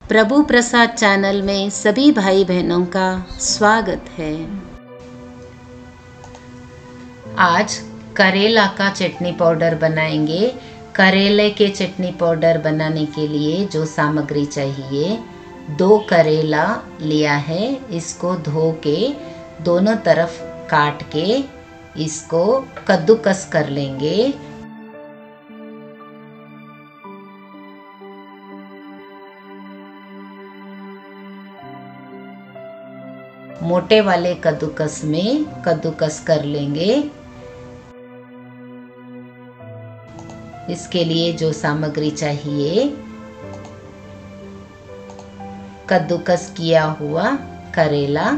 प्रभु प्रसाद channel में सभी भाई बहनों का स्वागत है। आज करेला का चटनी पाउडर बनाएंगे। करेले के चटनी पाउडर बनाने के लिए जो सामग्री चाहिए, 2 करेला लिया है। इसको धो के दोनों तरफ काट के इसको कद्दूकस कर लेंगे। मोटे वाले कद्दूकस में कद्दूकस कर लेंगे। इसके लिए जो सामग्री चाहिए, कद्दूकस किया हुआ करेला,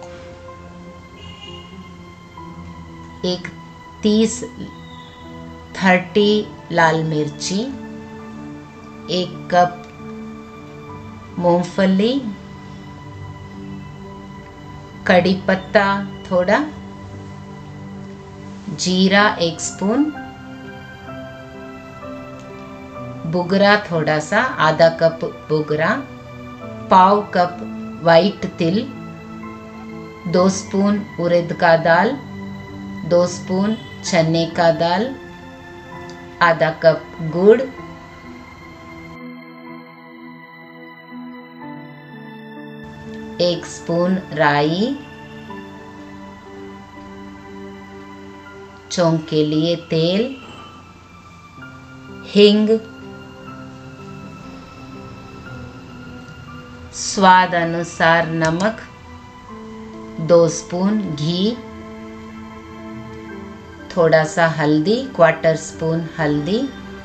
एक 30 लाल मिर्ची, 1 कप मूंगफली, कड़ी पत्ता थोड़ा, जीरा 1 स्पून, बुगरा थोड़ा सा, आधा कप बुगरा, पाव कप वाइट तिल, 2 स्पून उड़द का दाल, 2 स्पून चने का दाल, आधा कप गुड़, एक स्पून राई, चौंक के लिए तेल, हींग, स्वाद अनुसार नमक, 2 स्पून घी, थोड़ा सा हल्दी, 1/4 स्पून हल्दी,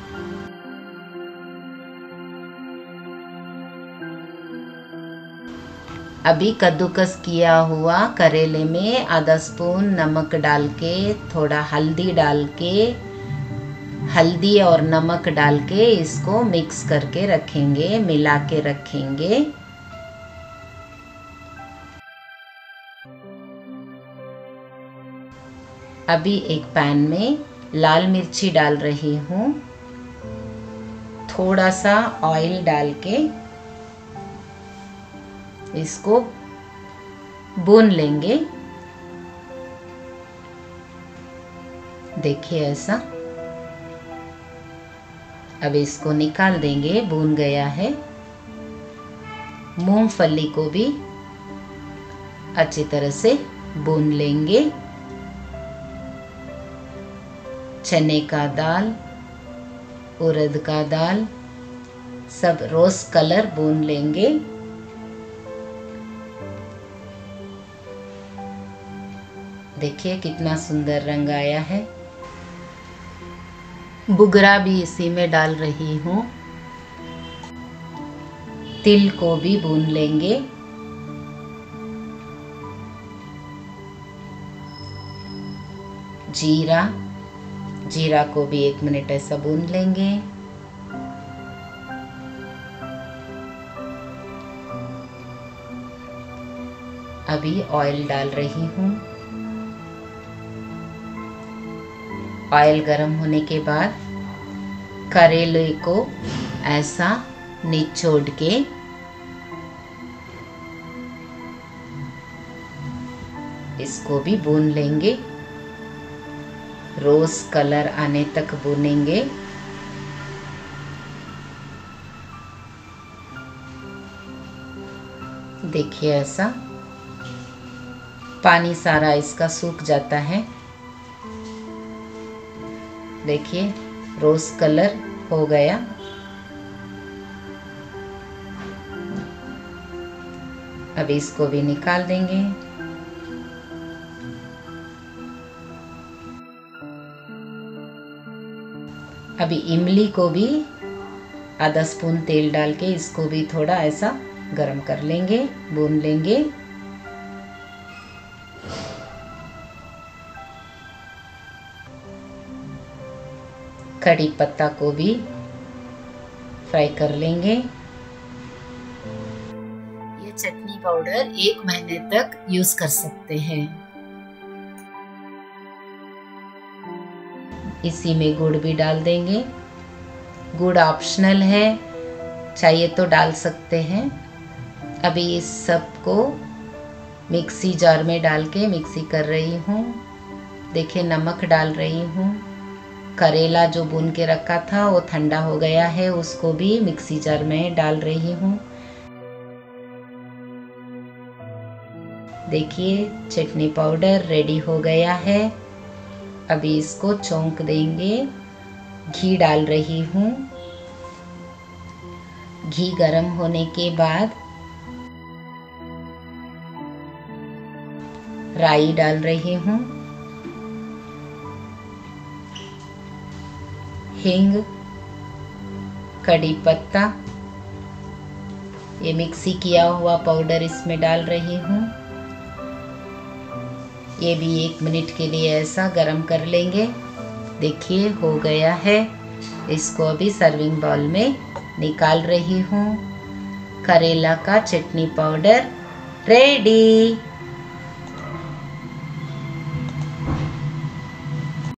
अभी कद्दूकस किया हुआ करेले में आधा स्पून नमक डाल के, थोड़ा हल्दी डाल के, हल्दी और नमक डाल के इसको मिक्स करके रखेंगे, मिला के रखेंगे। अभी एक पैन में लाल मिर्ची डाल रही हूँ, थोड़ा सा ऑयल डाल के इसको भून लेंगे। देखिए ऐसा। अब इसको निकाल देंगे, भून गया है। मूंगफली को भी अच्छी तरह से भून लेंगे। चने का दाल, उड़द का दाल, सब रोज कलर भून लेंगे। देखिए कितना सुंदर रंग आया है। बुगरा भी इसी में डाल रही हूँ। तिल को भी भून लेंगे। जीरा को भी 1 मिनट ऐसा भून लेंगे। अभी ऑयल डाल रही हूँ। ऑयल गर्म होने के बाद करेले को ऐसा निचोड़ के इसको भी भून लेंगे। रोज कलर आने तक भूनेंगे। देखिए ऐसा पानी सारा इसका सूख जाता है। देखिए रोज कलर हो गया। अब इसको भी निकाल देंगे। अभी इमली को भी आधा स्पून तेल डाल के इसको भी थोड़ा ऐसा गरम कर लेंगे, भून लेंगे। कड़ी पत्ता को भी फ्राई कर लेंगे। ये चटनी पाउडर 1 महीने तक यूज कर सकते हैं। इसी में गुड़ भी डाल देंगे। गुड़ ऑप्शनल है, चाहिए तो डाल सकते हैं। अभी इस सब को मिक्सी जार में डाल के मिक्सी कर रही हूँ। देखिए नमक डाल रही हूँ। करेला जो भून के रखा था वो ठंडा हो गया है, उसको भी मिक्सी जार में डाल रही हूँ। देखिए चटनी पाउडर रेडी हो गया है। अभी इसको छौंक देंगे। घी डाल रही हूँ। घी गरम होने के बाद राई डाल रही हूँ, हींग, कड़ी पत्ता, ये मिक्सी किया हुआ पाउडर इसमें डाल रही हूँ। ये भी 1 मिनट के लिए ऐसा गरम कर लेंगे। देखिए हो गया है। इसको अभी सर्विंग बाउल में निकाल रही हूँ। करेला का चटनी पाउडर रेडी।